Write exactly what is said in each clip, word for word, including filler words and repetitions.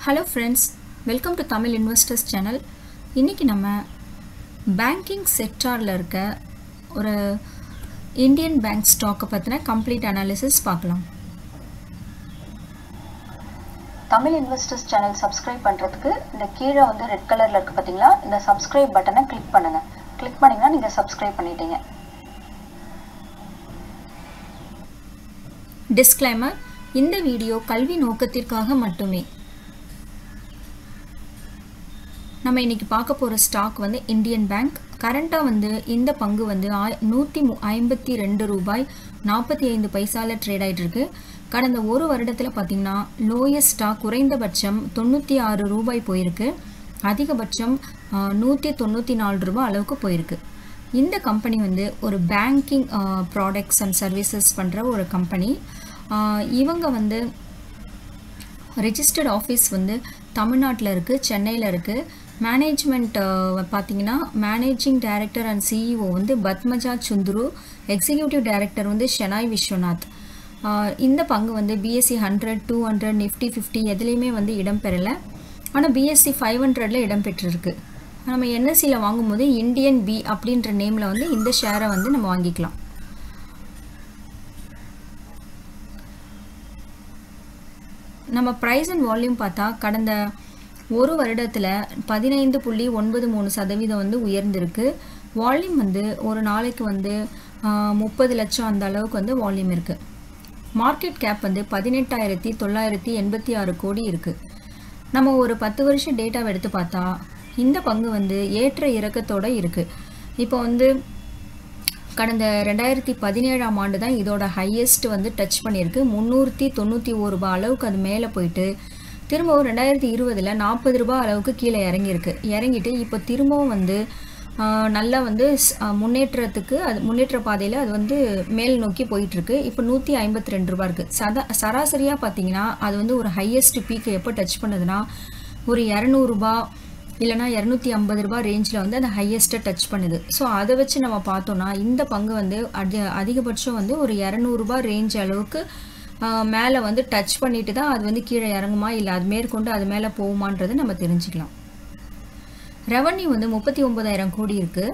Hello friends, welcome to Tamil Investors Channel. இன்னைக்கு நம்ம banking செக்டாரில் இருக்க ஒரு இந்தியன் பேங்க் ஸ்டாக்கை பற்றின கம்ப்ளீட் அனாலிசிஸ் பார்க்கலாம். தமிழ் இன்வெஸ்டர்ஸ் சேனல் சப்ஸ்கிரைப் பண்ணுறதுக்கு இந்த கீழே வந்து ரெட் கலரில் இருக்குது பார்த்தீங்களா, இந்த சப்ஸ்கிரைப் பட்டனை கிளிக் பண்ணுங்கள். கிளிக் பண்ணிங்கன்னா நீங்கள் சப்ஸ்கிரைப் பண்ணிட்டீங்க. டிஸ்க்ளைமர்: இந்த வீடியோ கல்வி நோக்கத்திற்காக மட்டுமே. நம்ம இன்னைக்கு பார்க்க போகிற ஸ்டாக் வந்து இந்தியன் பேங்க். கரண்ட்டாக வந்து இந்த பங்கு வந்து ஆய் நூற்றி ஐம்பத்தி ரெண்டு ரூபாய் நாற்பத்தி ஐந்து பைசாவில் ட்ரேட் ஆகிட்டு இருக்கு. கடந்த ஒரு வருடத்தில் பார்த்திங்கன்னா லோயஸ்ட் ஸ்டாக் குறைந்தபட்சம் தொண்ணூற்றி ஆறு ரூபாய் போயிருக்கு, அதிகபட்சம் நூற்றி தொண்ணூற்றி நாலு ரூபாய் அளவுக்கு போயிருக்கு. இந்த கம்பெனி வந்து ஒரு பேங்கிங் ப்ராடக்ட்ஸ் அண்ட் சர்வீசஸ் பண்ணுற ஒரு கம்பெனி. இவங்க வந்து ரெஜிஸ்டர்ட் ஆஃபீஸ் வந்து தமிழ்நாட்டில் இருக்குது, சென்னையில் இருக்குது. மேனேஜ்மெண்ட் பார்த்தீங்கன்னா மேனேஜிங் டைரக்டர் அண்ட் சிஇஓ வந்து பத்மஜா சுந்துரு, எக்ஸிக்யூட்டிவ் டைரக்டர் வந்து ஷெனாய் விஸ்வநாத். இந்த பங்கு வந்து BSE hundred two hundred Nifty fifty எதுலேயுமே வந்து இடம் பெறலை, ஆனால் பிஎஸ்சி ஃபைவ் ஹண்ட்ரடில் இடம் பெற்றிருக்கு. நம்ம என்எஸ்சியில் வாங்கும்போது இந்தியன் பி அப்படின்ற நேமில் வந்து இந்த ஷேரை வந்து நம்ம வாங்கிக்கலாம். நம்ம ப்ரைஸ் அண்ட் வால்யூம் பார்த்தா கடந்த ஒரு வருடத்தில் பதினைந்து புள்ளி ஒன்பது மூணு சதவீதம் வந்து உயர்ந்திருக்கு. வால்யூம் வந்து ஒரு நாளைக்கு வந்து முப்பது லட்சம் அந்த அளவுக்கு வந்து வால்யூம் இருக்குது. மார்க்கெட் கேப் வந்து பதினெட்டாயிரத்தி தொள்ளாயிரத்தி எண்பத்தி ஆறு கோடி இருக்குது. நம்ம ஒரு பத்து வருஷம் டேட்டாவை எடுத்து பார்த்தா இந்த பங்கு வந்து ஏற்ற இறக்கத்தோடு இருக்குது. இப்போ வந்து கடந்த ரெண்டாயிரத்தி பதினேழாம் ஆண்டு தான் இதோட ஹையஸ்ட் வந்து டச் பண்ணியிருக்கு. முந்நூற்றி தொண்ணூற்றி ஒரு ரூபாய் அளவுக்கு அது மேலே போயிட்டு திரும்பவும் ரெண்டாயிரத்தி இருபதில் நாற்பது ரூபாய் அளவுக்கு கீழே இறங்கியிருக்கு. இறங்கிட்டு இப்போ திரும்பவும் வந்து நல்லா வந்து முன்னேற்றத்துக்கு அது முன்னேற்ற பாதையில் அது வந்து மேல் நோக்கி போயிட்டுருக்கு. இப்போ நூற்றி ஐம்பத்தி ரெண்டு ரூபா இருக்குது. சதா சராசரியாக பார்த்தீங்கன்னா அது வந்து ஒரு ஹையஸ்ட் பீக்கை எப்போ டச் பண்ணுதுன்னா ஒரு இரநூறுபா இல்லைனா இரநூத்தி ஐம்பது ரூபா ரேஞ்சில் வந்து அந்த ஹையஸ்ட்டை டச் பண்ணுது. ஸோ அதை வச்சு நம்ம பார்த்தோன்னா இந்த பங்கு வந்து அதி அதிகபட்சம் வந்து ஒரு இரநூறுபா ரேஞ்ச் அளவுக்கு மேலே வந்து டச் பண்ணிட்டு தான் அது வந்து கீழே இறங்குமா இல்லை அது மேற்கொண்டு அது மேலே போகுமான்றது நம்ம தெரிஞ்சுக்கலாம். ரெவன்யூ வந்து முப்பத்தி ஒன்பதாயிரம் கோடி இருக்குது.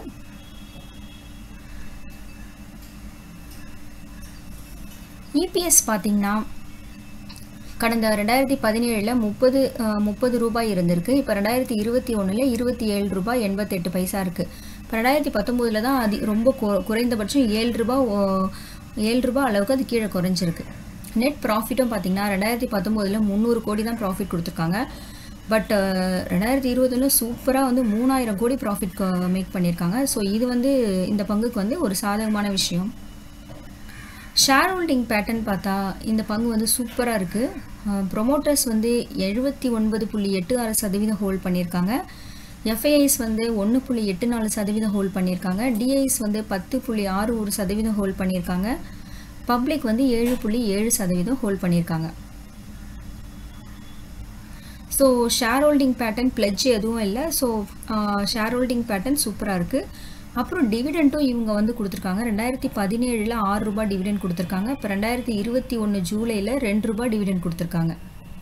இபிஎஸ் பார்த்திங்கன்னா கடந்த ரெண்டாயிரத்தி பதினேழில் முப்பது முப்பது ரூபாய் இருந்திருக்கு. இப்போ ரெண்டாயிரத்தி இருபத்தி ஒன்றில் இருபத்தி ஏழு ரூபாய் எண்பத்தெட்டு பைசா இருக்குது. இப்போ ரெண்டாயிரத்தி பத்தொம்போதில் தான் அது ரொம்ப குறைந்தபட்சம் ஏழு ரூபாய் ஏழு ரூபாய் அளவுக்கு அது கீழே குறைஞ்சிருக்கு. நெட் ப்ராஃபிட்டும் பார்த்திங்கன்னா ரெண்டாயிரத்தி பத்தொம்போதில் முந்நூறு கோடி தான் ப்ராஃபிட் கொடுத்துருக்காங்க. பட் ரெண்டாயிரத்தி இருபதில் சூப்பராக வந்து மூணாயிரம் கோடி ப்ராஃபிட் மேக் பண்ணியிருக்காங்க. ஸோ இது வந்து இந்த பங்குக்கு வந்து ஒரு சாதகமான விஷயம். ஷேர் ஹோல்டிங் பேட்டர்ன் பார்த்தா இந்த பங்கு வந்து சூப்பராக இருக்குது. ப்ரொமோட்டர்ஸ் வந்து எழுபத்தி ஒன்பது புள்ளி எட்டு ஆறு சதவீதம் ஹோல்ட் பண்ணியிருக்காங்க. எஃப்ஐஐஸ் வந்து ஒன்று புள்ளி எட்டு நாலு சதவீதம் ஹோல்ட் பண்ணியிருக்காங்க. டிஐஸ் வந்து பத்து புள்ளி ஆறு ஒரு சதவீதம் ஹோல்ட் பண்ணியிருக்காங்க. பப்ளிக் வந்து ஏழு புள்ளி ஏழு சதவீதம் ஹோல்ட் பண்ணியிருக்காங்க. So share holding pattern pledge எதுவும் இல்லை. ஸோ ஷேர் ஹோல்டிங் பேட்டர்ன் சூப்பராக இருக்குது. அப்புறம் டிவிடெண்ட்டும் இவங்க வந்து கொடுத்துருக்காங்க. ரெண்டாயிரத்தி பதினேழில் ஆறு ரூபாய் டிவிடெண்ட் கொடுத்துருக்காங்க. இப்போ ரெண்டாயிரத்தி இருபத்தி ஒன்று ஜூலையில் ரெண்டு ரூபாய் டிவிடெண்ட் கொடுத்துருக்காங்க.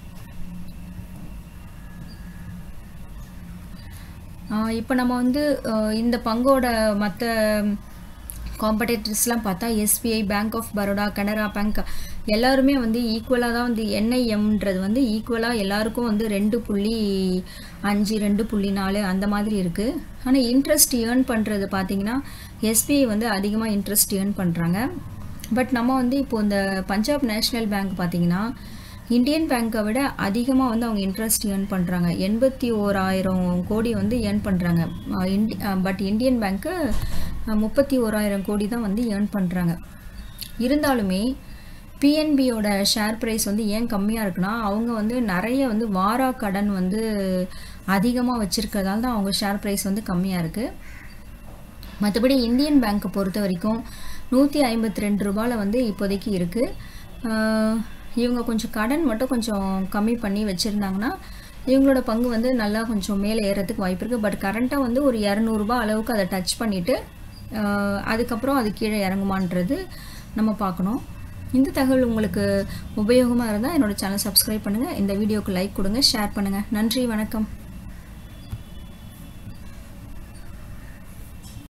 இப்போ நம்ம வந்து இந்த பங்கோட மற்ற காம்படேட்டர்ஸ்லாம் பார்த்தா SBI, bank of Baroda, Canara bank எல்லாருமே வந்து ஈக்குவலாக தான் வந்து என்ஐஎம்ன்றது வந்து ஈக்குவலாக எல்லாருக்கும் வந்து ரெண்டு புள்ளி அஞ்சு ரெண்டு புள்ளி நாலு அந்த மாதிரி இருக்குது. ஆனால் இன்ட்ரெஸ்ட் ஏர்ன் பண்ணுறது பார்த்திங்கன்னா எஸ்பிஐ வந்து அதிகமாக இன்ட்ரெஸ்ட் ஏர்ன் பண்ணுறாங்க. பட் நம்ம வந்து இப்போது இந்த பஞ்சாப் நேஷ்னல் பேங்க் பார்த்திங்கன்னா இந்தியன் பேங்க்கை விட அதிகமாக வந்து அவங்க இன்ட்ரெஸ்ட் ஏர்ன் பண்ணுறாங்க. எண்பத்தி ஓராயிரம் கோடி வந்து ஏர்ன் பண்ணுறாங்க. இண்டி பட் இந்தியன் பேங்க்கு முப்பத்தி ஓராயிரம் கோடி தான் வந்து ஏர்ன் பண்ணுறாங்க. இருந்தாலுமே பிஎன்பியோட ஷேர் ப்ரைஸ் வந்து ஏன் கம்மியாக இருக்குன்னா அவங்க வந்து நிறைய வந்து வாரா கடன் வந்து அதிகமாக வச்சுருக்கிறதால தான் அவங்க ஷேர் ப்ரைஸ் வந்து கம்மியாக இருக்குது. மற்றபடி இந்தியன் பேங்க்கை பொறுத்த வரைக்கும் நூற்றி ஐம்பத்தி ரெண்டு ரூபாயில் வந்து இப்போதைக்கு இருக்குது. இவங்க கொஞ்சம் கடன் மட்டும் கொஞ்சம் கம்மி பண்ணி வச்சுருந்தாங்கன்னா இவங்களோட பங்கு வந்து நல்லா கொஞ்சம் மேலே ஏறதுக்கு வாய்ப்பு இருக்குது. பட் கரண்ட்டாக வந்து ஒரு இரநூறுபா அளவுக்கு அதை டச் பண்ணிவிட்டு அதுக்கப்புறம் அது கீழே இறங்குமான்றது நம்ம பார்க்கணும். இந்த தகவல் உங்களுக்கு உபயோகமாக இருந்தால் என்னோட சேனல் சப்ஸ்கிரைப் பண்ணுங்கள், இந்த வீடியோக்கு லைக் கொடுங்க, ஷேர் பண்ணுங்கள். நன்றி, வணக்கம்.